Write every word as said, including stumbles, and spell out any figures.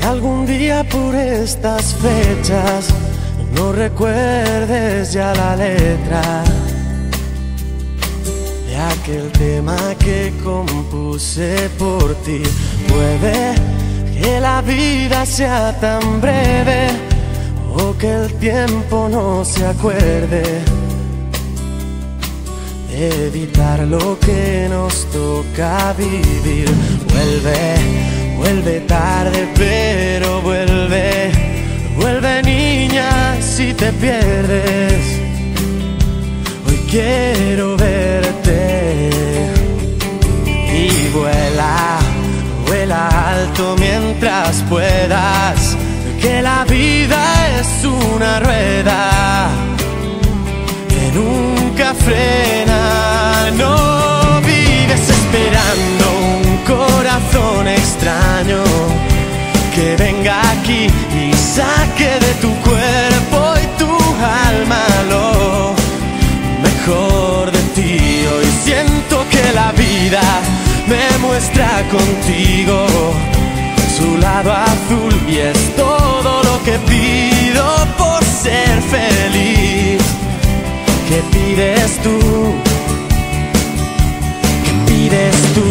algún día por estas fechas no recuerdes ya la letra de aquel tema que compuse por ti. Puede que la vida sea tan breve o que el tiempo no se acuerde de evitar lo que nos toca vivir. Vuelve, vuelve tarde, pero vuelve, vuelve niña si te pierdes. Hoy quiero verte y vuela, vuela alto mientras puedas, que la vida es una rueda que nunca frena. No vives esperando un corazón extraño que venga aquí y saque de tu cuerpo y tu alma lo mejor de ti. Hoy siento que la vida me muestra contigo su lado azul y es todo lo que pido por ser feliz. ¿Qué pides tú? ¿Qué pides tú?